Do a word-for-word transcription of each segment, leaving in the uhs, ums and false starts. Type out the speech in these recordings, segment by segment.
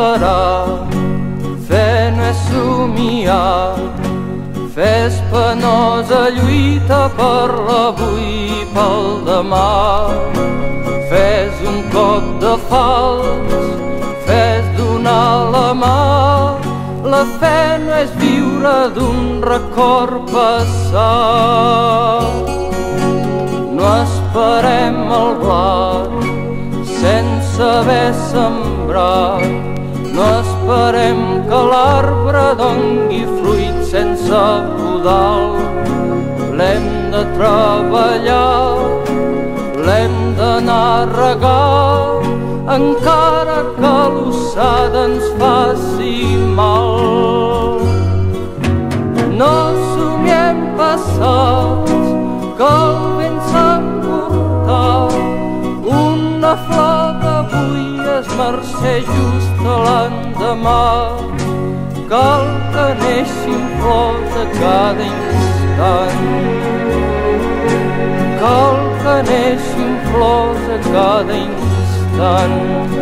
esperar, fe no és somiar, fe és penosa lluita per l'avui i pel demà. Fe és un cop de fals, fe és donar la mà. La fe no és viure d'un record passat. No esperem el blat sense haver sembrat, no esperem que l'arbre dongui fruit sense podar. L'hem de treballar, l'hem d'anar a regar, encara que l'ossada ens faci mal. No somiem passats, que el vent s'ha emportat. Una flor d'avui es marxeix just a l'endemà. Cal que neixin flors a cada instant. Cal que neixin flors a cada instant.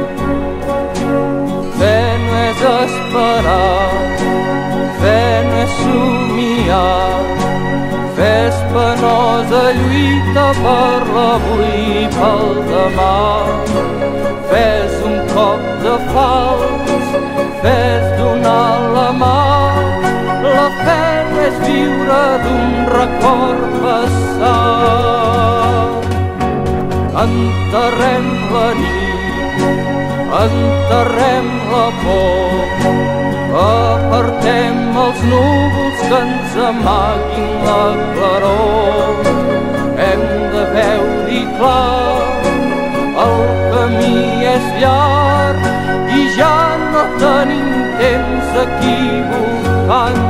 Fe no és esperar, fe no és somiar, fe és penosa lluita per l'avui i pel demà. Fe és un cop de fals, fe és donar la mà. La fe no és viure d'un record passat. Enterrem la nit, enterrem la por, apartem els núvols que ens amaguin la claror. Hem de veure-hi clar, el camí és llarg i ja no tenim temps equivocant.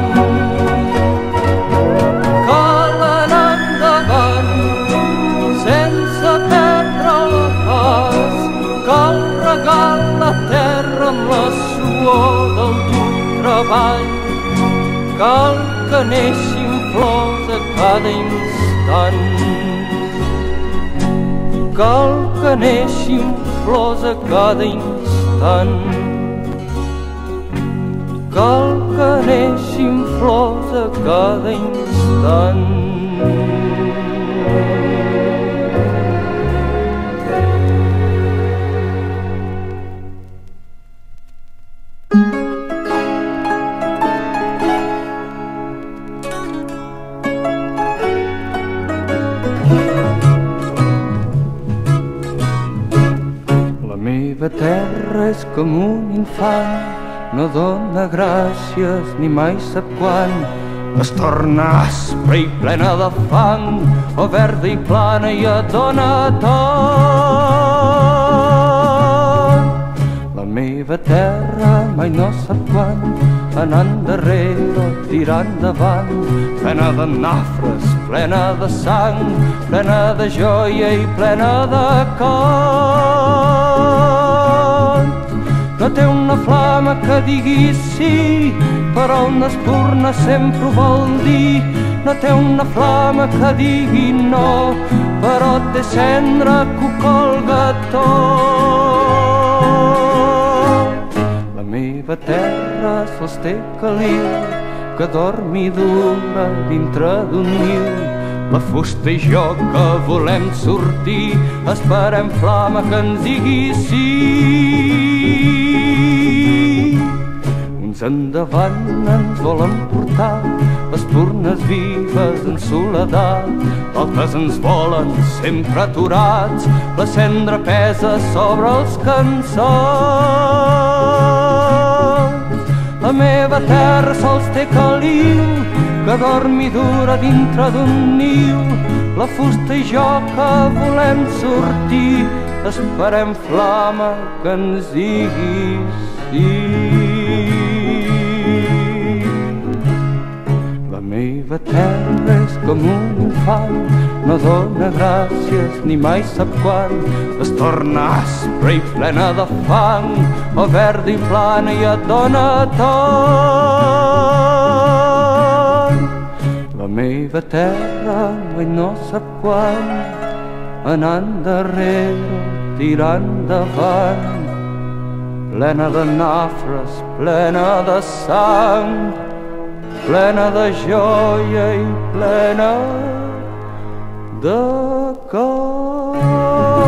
Cal anar endavant sense perdre el pas, cal regar la terra amb la suor del dur treball. Cal que neixin flors a cada instant. Cal que neixin flors a cada instant. Cal que neixin flors a cada instant. La meva terra és com un infant, no dóna gràcies ni mai sap quan. Es torna aspra i plena de fang, o verda i plana i et dóna tant. La meva terra mai no sap quan, anar endarrere o tirar endavant. Plena de nafres, plena de sang, plena de joia i plena de cant. No té una flama que digui sí, però una espurna sempre ho vol dir. No té una flama que digui no, però té cendra que ho colga tot. La meva terra sols té caliu, que dorm i dura dintre d'un niu. La fusta i jo que volem sortir, esperem flama que ens digui sí. Uns endavant ens volen portar espurnes vives en soledat, d'altres ens volen sempre aturats, la cendra pesa sobre els cansats. La meva terra sols té caliu, que dorm i dura dintre d'un niu. La fusta i jo que volem sortir, esperem flama que ens digui sí. La meva terra és com un infant, no dóna gràcies ni mai sap quan. Es torna aspra i plena de fang, o verda i plana i et dóna tant. La meva terra mai no sap quan, anar endarrere, tirar endavant. plena de nafres, plena de sang, plena de joia i plena de cor.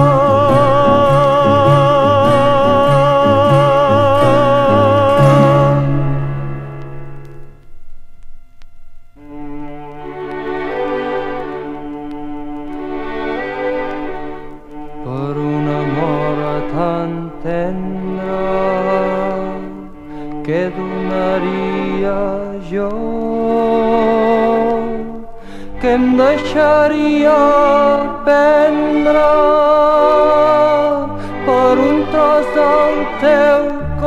Per una mora tan tendra que donaria jo, que em deixaria prendre per un tros del teu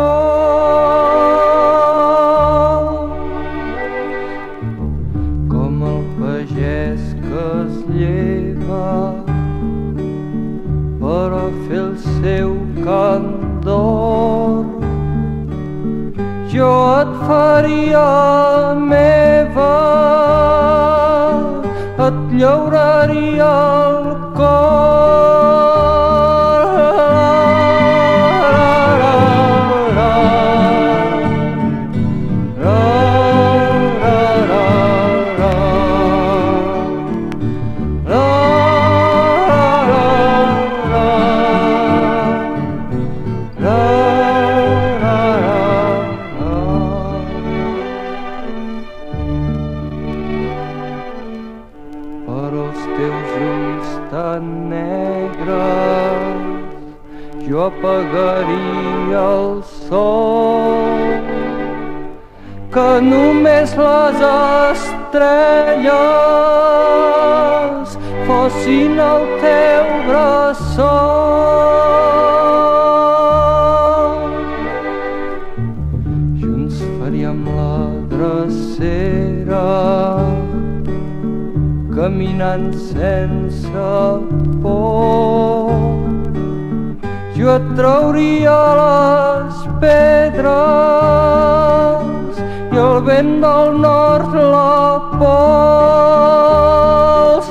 cor, com el pagès que es lleva per a fer el seu cant d'or. Jo et faria meva, et llauraria el cor. Jo apagaria el sol, que només les estrelles fossin el teu bressol. Junts faríem la drecera, caminant sense por. Jo et trauria les pedres i el vent del nord la pols.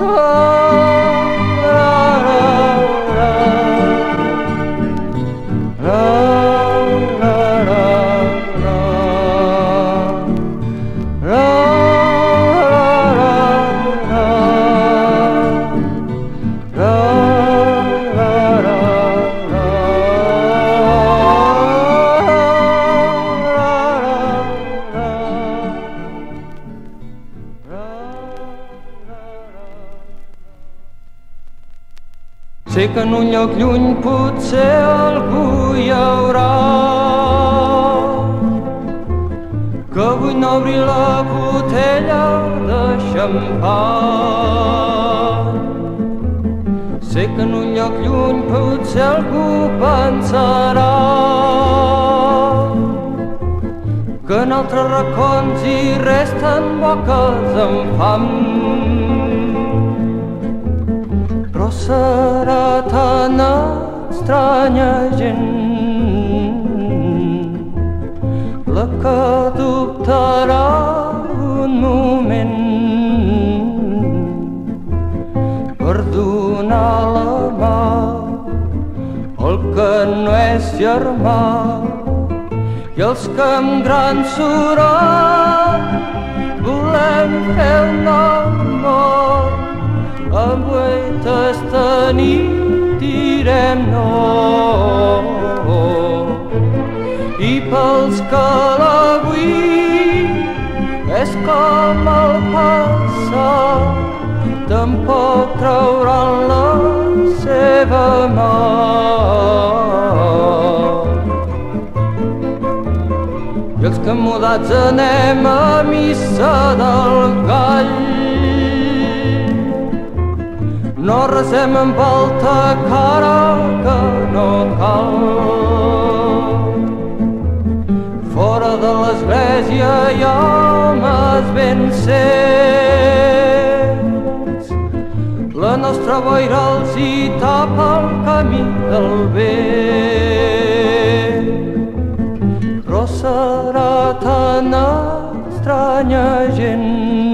Sé que en un lloc lluny potser algú hi haurà que vull no obrir la botella de xampany. Sé que en un lloc lluny potser algú pensarà que en altres racons hi resten boques amb fam. Però serà tan estranya gent la que dubtarà un moment per donar la mà al que no és germà, i els que amb gran soroll volem fer un amor. Avui aquesta nit direm no, i pels que l'avui és com el passat, tampoc trauran la seva mà. I els que mudats anem a missa del gall, no resem amb alta cara que no cal. Fora de l'església hi ha homes ben cents, la nostra boira els hi tapa el camí del bé. Però serà tan estranya gent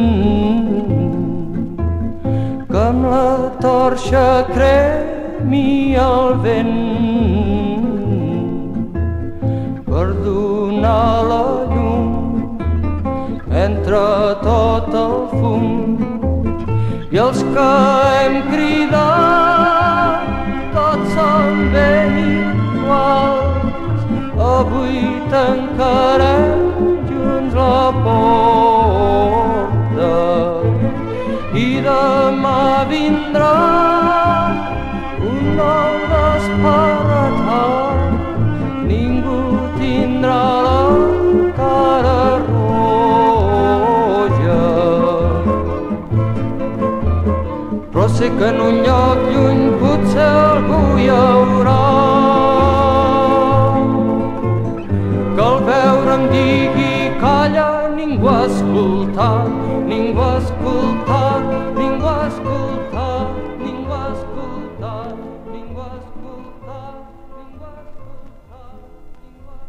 que amb la torxa cremi el vent, donar la llum entre tot el fum. I els que hem cridat tots som ben iguals, avui tancarem junts la porta i demà vindrà un nou despertar. Ningú tindrà la cara roja, però sé que en un lloc lluny potser algú hi haurà que al veure'm digui calla. Ningú ha escoltat, ningú ha escoltat, ningú ha escoltat, ningú ha escoltat, ningú ha escoltat, ningú ha escoltat, ningú ha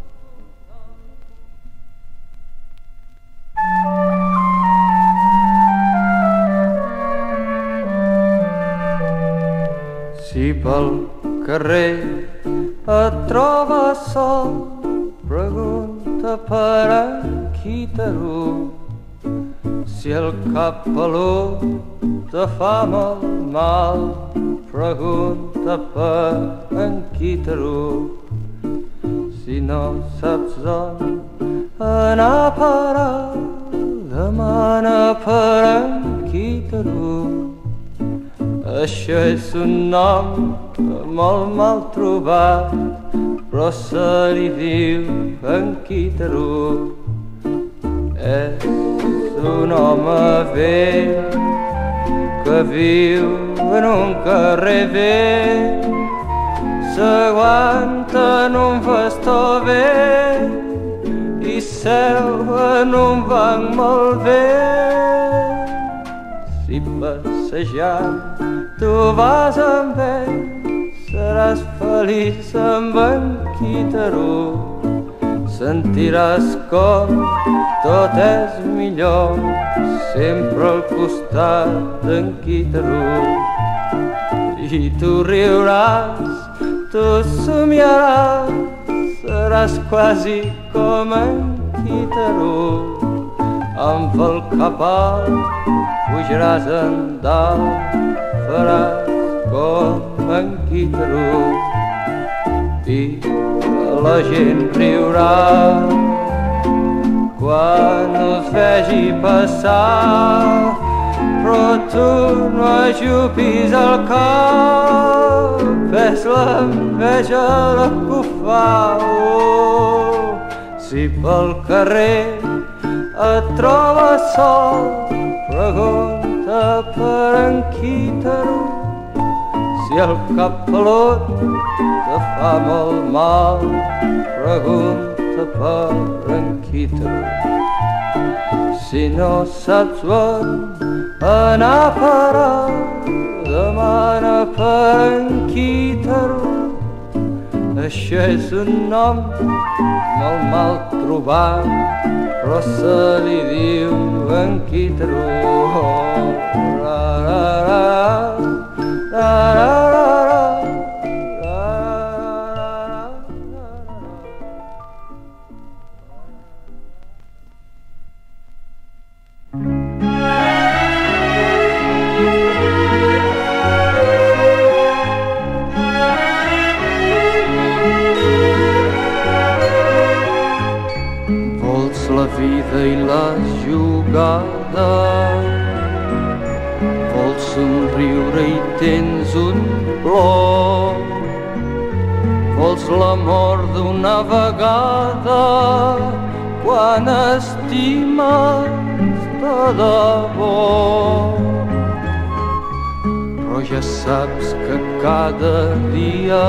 escoltat. Si pel carrer et trobes sol, pregunta per en Quítaró. Si el cap pelut te fa molt mal, pregunta per en Quítaró. Si no saps on anar a parar, demana per en Quítaró. Això és un nom molt mal trobat, però se li diu en Quítaró. És un home vell que viu en un carrer vell, s'aguanta en un bastó vell i seu en un banc molt vell. Si passejant tu vas amb ell, seràs feliç amb en Quítaró. Sentiràs com tot és millor sempre al costat d'en Quítaró. I tu riuràs, tu somiaràs, seràs quasi com en Quítaró. Amb el cap alt pujaràs en dalt, faràs com en Quítaró. I la gent riurà quan us vegi passar, però tu no ajupis el cap, és l'enveja la que ho fa. Oh, si pel carrer et trobes sol, pregunta per en Quítaró. Si el cap pelut te fa molt mal, pregunta per en Quítaró. Si no saps on anar a parar, demana per en Quítaró. Això és un nom molt mal trobat, però se li diu en Quítaró. La, la, la, la, la, la. La vida i les jugades, vols somriure i tens un plor, vols l'amor d'una vegada quan estimes de debò. Però ja saps que cada dia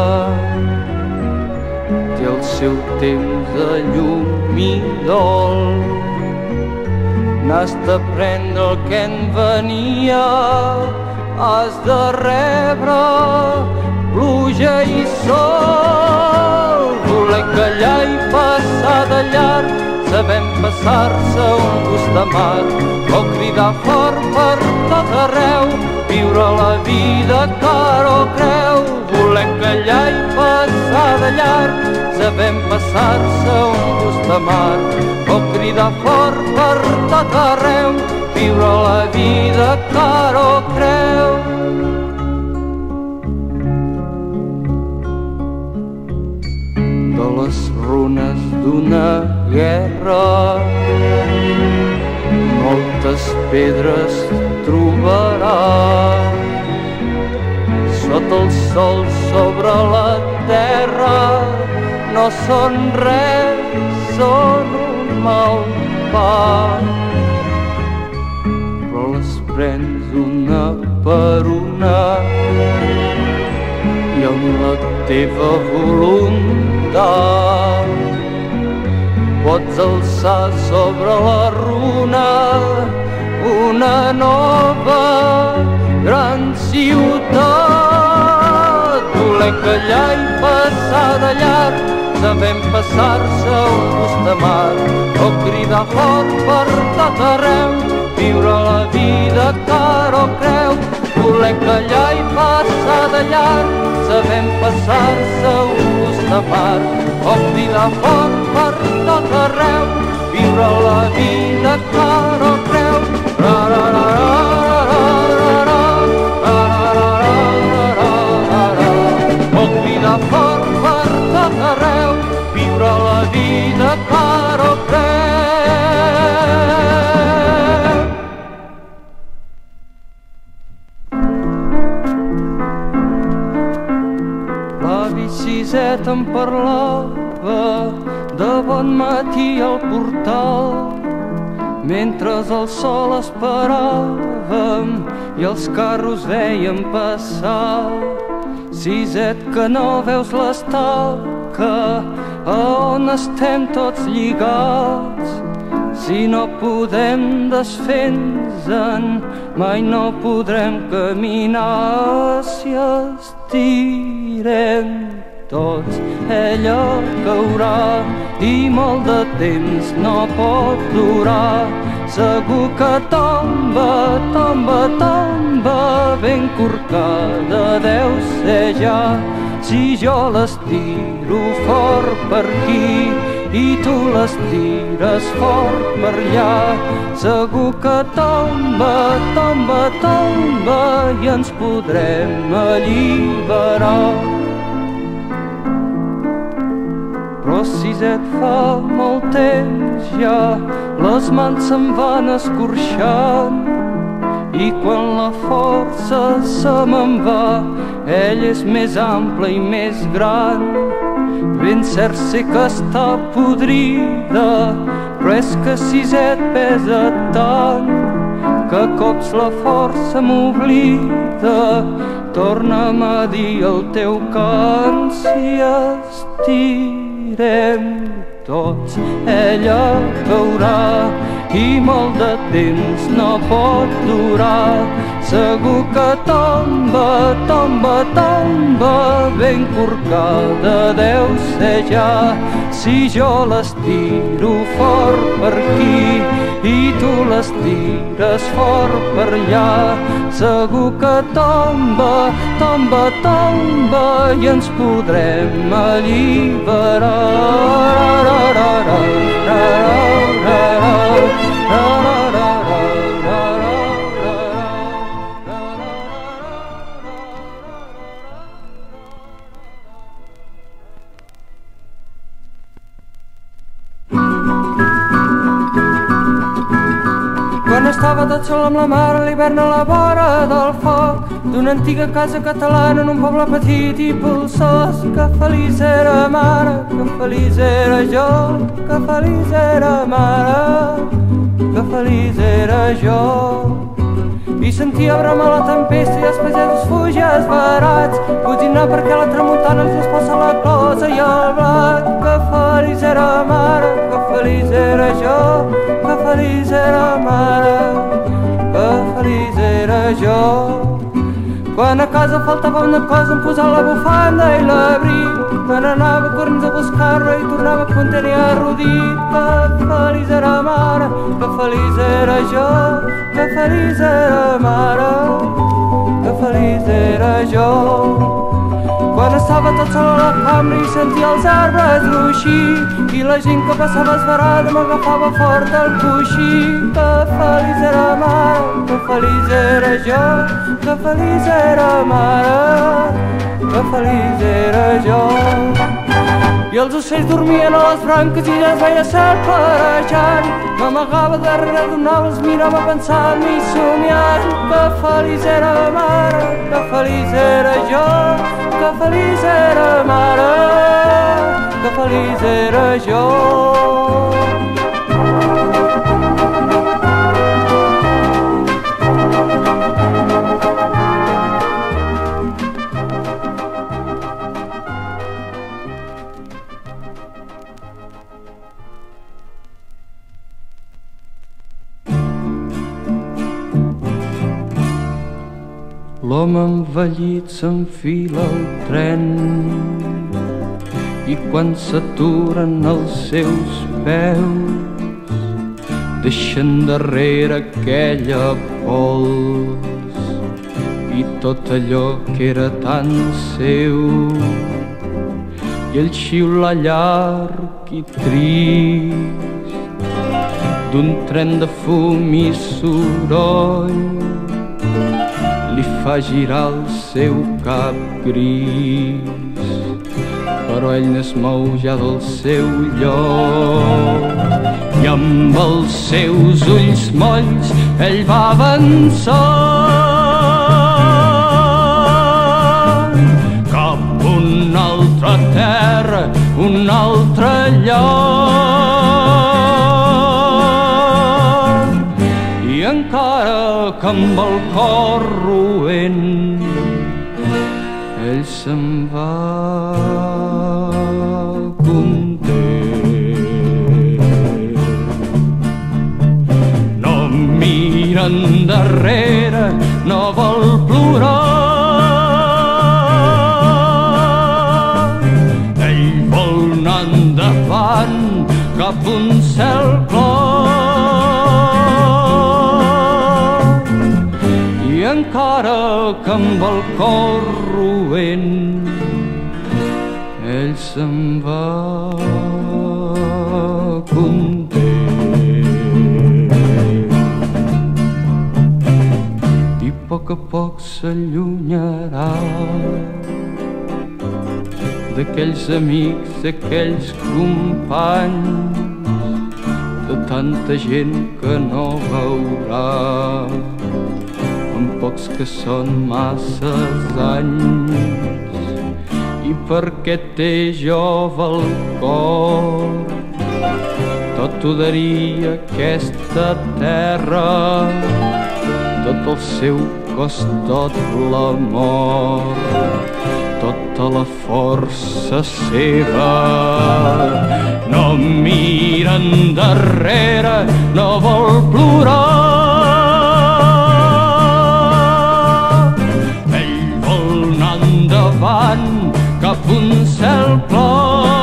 té el seu temps de llum i dol. N'has de prendre el que en venia, has de rebre pluja i sol. Voler callar i passar de llarg, sabem passar-se un gust de mar, o cridar fort per tot arreu, viure la vida cara o creu. Voler callar i passar de llarg, sabem passar-se un gust de mar, o cridar fort per tot arreu, viure la vida cara o creu. De les runes d'una guerra moltes pedres trobaràs. Sota el sol, sobre la terra, no són res, són un mal pas. Però les prens una per una i amb la teva voluntat pots alçar sobre la runa una nova gran ciutat. Voler callar i passar de llarg, sabem passar-se un gust de mar, o cridar fort per tot arreu, viure la vida cara o creu. Voler callar i passar de llarg, sabem passar-se un gust de mar, o cridar fort per tot arreu, viure la vida cara o creu. Ra, ra, ra, ra, ra, ra, ra, ra, ra, ra, o cridar fort per tot arreu, viure la vida cara o creu. L'avi Siset em parlava de bon matí al portal, mentre el sol esperàvem i els carros veiem passar. Siset, que no veus l'estaca a on estem tots lligats? Si no podem desfer-nos-en, mai no podrem caminar. Si estirem tots, ella caurà i molt de temps no pot durar. Segur que tomba, tomba, tomba, ben corcada deu ser ja. Si jo l'estiro fort per aquí i tu l'estires fort per allà, segur que tomba, tomba, tomba i ens podrem alliberar. Però Siset, fa molt temps ja les mans se'n van escorxant, i quan la força se me'n va, ell és més ample i més gran. Ben cert sé que està podrida, però és que Siset pesa tant que a cops la força m'oblida. Torna'm a dir el teu cant. Si estirem tots, ella caurà i molt de temps no pot durar. Segur que tomba, tomba, tomba, ben corcada deu ser ja. Si jo l'estiro fort per aquí i tu l'estires fort per allà, segur que tomba, tomba, tomba i ens podrem alliberar. Quan estava tot sol amb la mare a l'hivern a la vora del foc d'una antiga casa catalana en un poble petit i polsós, que feliç era mare, que feliç era jo, que feliç era mare, que feliç era jo. I sentia bramar la tempesta i els pagesos fugir esbarats, cotinar perquè la tramuntana els desposa la closa i el blat. Que feliç era mare, que feliç era jo, que feliç era mare, que feliç era jo. Quan a casa faltava una cosa em posava la bufanda i l'abric, me n'anava corrents a buscar-la i tornava content i arrodit. Que feliç era mare, que feliç era jo, que feliç era mare, que feliç era jo. Quan estava tot sol a la cambra i sentia els arbres ruixir i la gent que passava esverada m'agafava fort el coixí. Que feliç era mare, que feliç era jo, que feliç era mare, que feliç era jo. I els ocells dormien a les branques i ja es veia cel clarejant. M'amagava darrere d'un arbre, els mirava pensant i somiant. Que feliç era mare, que feliç era jo, que feliç era mare, que feliç era jo. L'home envellit s'enfila al tren i quan s'aturen els seus peus deixen darrere aquella pols i tot allò que era tan seu i el xiular llarg i trist d'un tren de fum i soroll li fa girar el seu cap gris, però ell no es mou ja del seu lloc i amb els seus ulls molls ell va avançar cap a una altra terra, un altre lloc. I encara que amb el cor roent ell se'n va content. No mira endarrere, no vol plorar, ell vol anar endavant cap a un cel clar. Encara que amb el cor roent ell se'n va content. I a poc a poc s'allunyarà d'aquells amics, d'aquells companys, de tanta gent que no veurà, pocs que són masses anys, i perquè té jove el cor tot ho daria aquesta terra, tot el seu cos, tot l'amor, tota la força seva. No mira endarrere, no vol plorar, cap a un cel clar.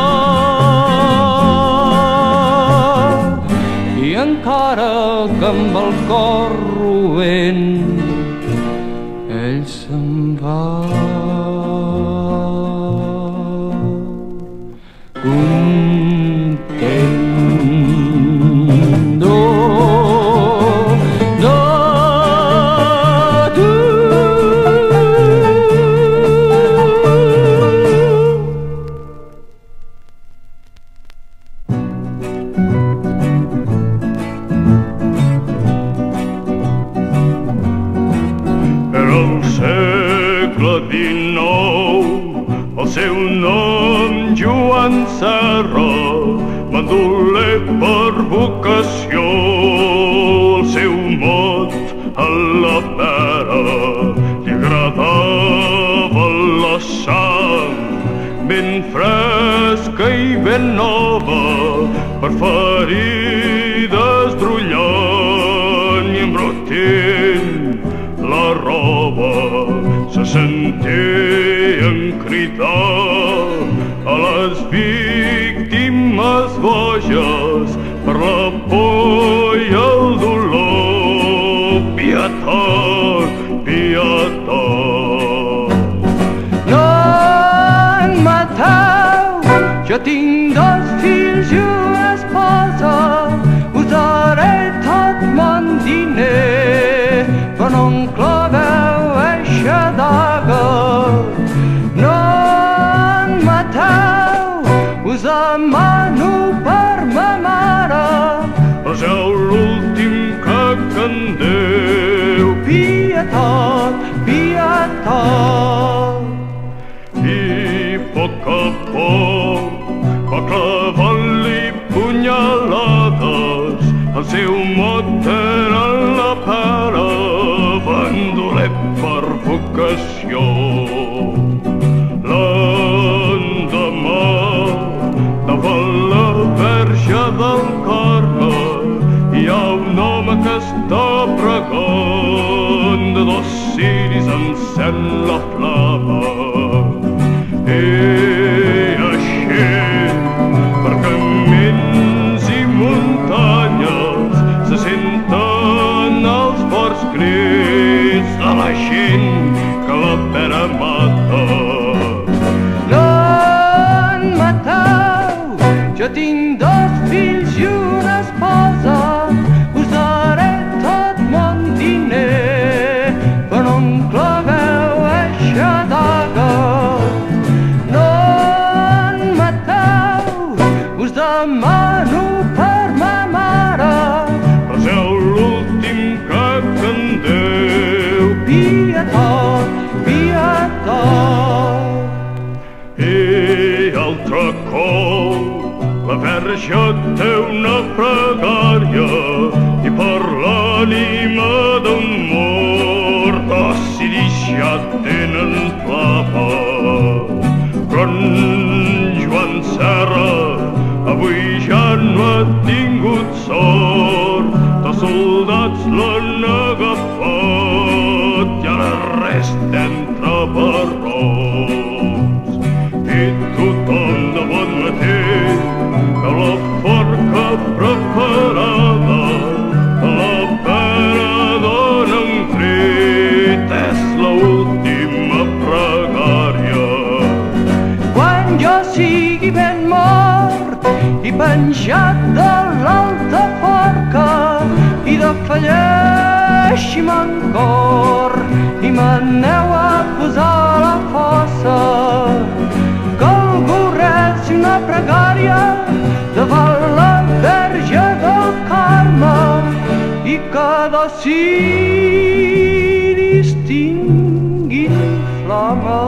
I encara que amb el cor roent ell se'n va content. Bandoler per vocació, el seu mot a la pera, li agradava la sang ben fresca i ben nova, per ferides drollant i embrotint la roba. Se sentien cridar a les víctimes boges per la por i el dolor. Pietat, pietat. No Jo tinc dos fills i una esposa, usaré tot mon diner, però no em claveu eixa daga. No en mateu, us demano per ma mare, passeu l'últim que candeu. Pietat, pietat. I a poc a poc va clavant-li punyalades, el seu mot era la pera, bandoler per vocació. L'endemà, davant la Verge del Carme, hi ha un home que està pregant, de dos ciris encén la flama. I així, per camins i muntanyes, se senten els forts crits de la gent que la pera mata. No en mateu, jo tinc dos fills i una esposa, usaré tot mon diner, però no em claveu eixa daga. No en mateu, us demano per ma mare, passeu l'últim que candeu. pietat, pietat. I altre cop la Verge té una pregària, i per l'ànima d'un mort dos ciris ja tenen flama. Però en Joan Serra avui ja no ha tingut sort, dos soldats l'han agafat i ara resta entre barrots. I tothom de bon matí veu la forca preparada, la pera dona un crit, és l'última pregària. Quan jo sigui ben mort i penjat de l'alta forca, i de falleixi mon cor i m'aneu a posar a la fossa, que algú reci una pregària davant la Verge del Carme i que dos ciris tinguin flama.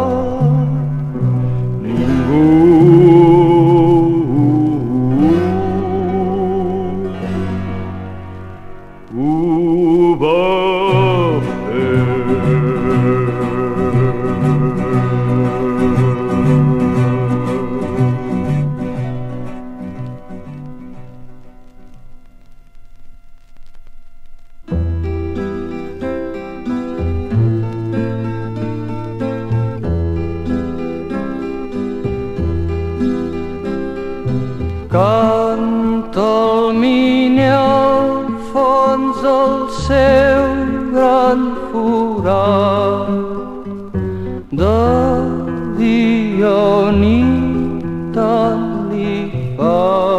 Ho va fer. Canta el mini al fons el seu gran forat, de dia o nit tant li fa.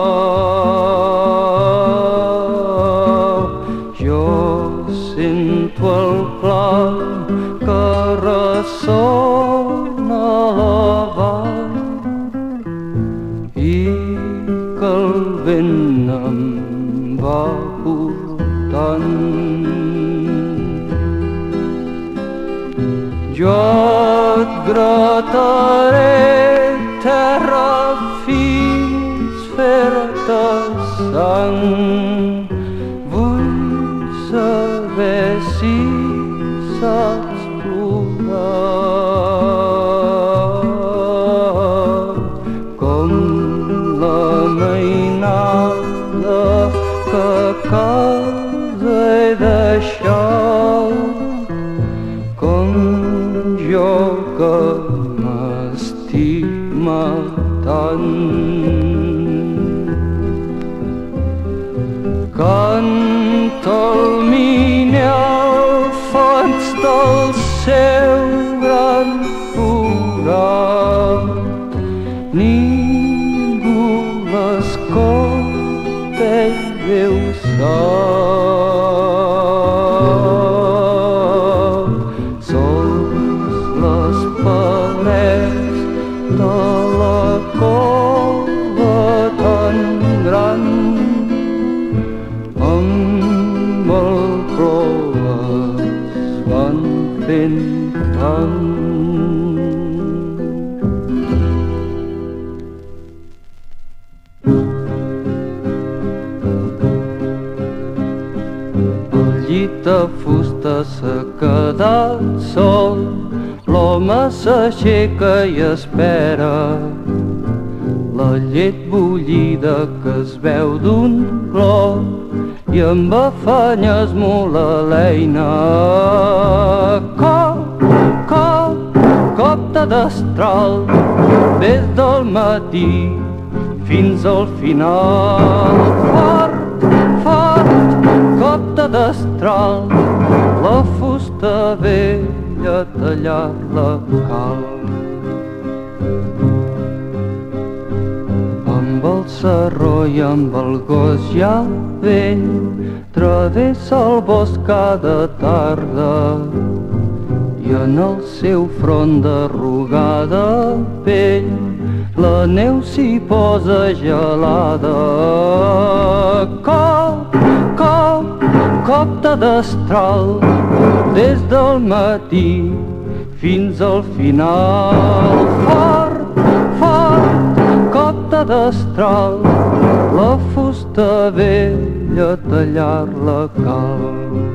Jo sento el clam que ressona a la vall i que el vent em va portant. Jo et grataré terra fins fer-te sang. Vull saber si saps plorar com la mainada que a casa he deixat, com jo que m'estima tant. Canta el mini al fons del seu gran forat, ningú El llit de fusta s'ha quedat sol, l'home s'aixeca i espera la llet bullida que es veu d'un glob i amb afany esmula l'eina. Cop, cop, cop de destral des del matí fins al final. Fort, fort, cop de destral, la fusta vella a tallar-la cal. Amb el sarró i amb el gos ja vell travessa el bosc cada tarda i en el seu front d'arrugada pell la neu s'hi posa gelada. Cop, cop, cop de destral des del matí fins al final. Fort, fort, cop de destral, la fusta vella a tallar-la cal.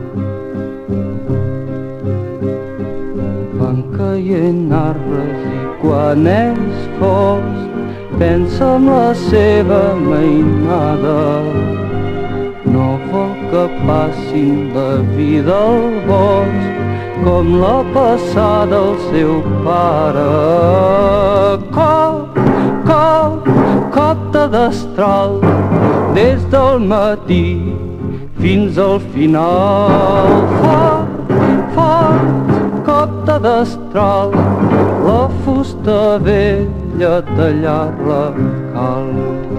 Van caient arbres i quan és fosc pensa en la seva mainada. No vol que passin la vida al bosc com la passada el seu pare. Cop, cop, cop de destral des del matí fins al final. Fort, fort, cop de destral, la fusta vella a tallar-la cal.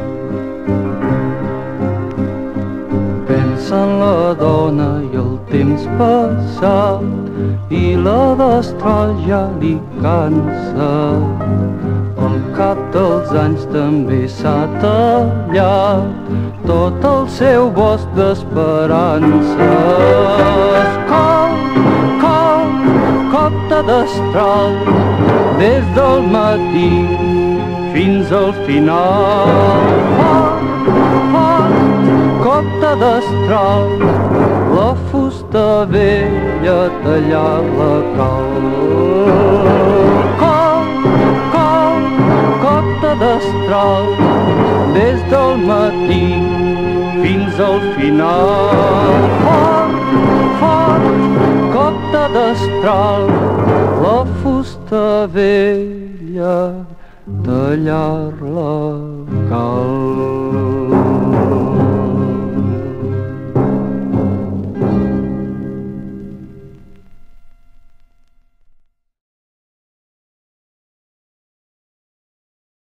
Pensa en la dona i el temps passat i la destral ja li cansa. Al cap dels anys també s'ha tallat tot el seu bosc d'esperances. Cop, cop, cop de destral des del matí fins al final. Fort, fort, cop de destral, la fusta vella a tallar-la cal. Cop, cop, cop de destral des del matí fins al final. Fort, fort, cop de destral, la fusta vella a tallar-la cal.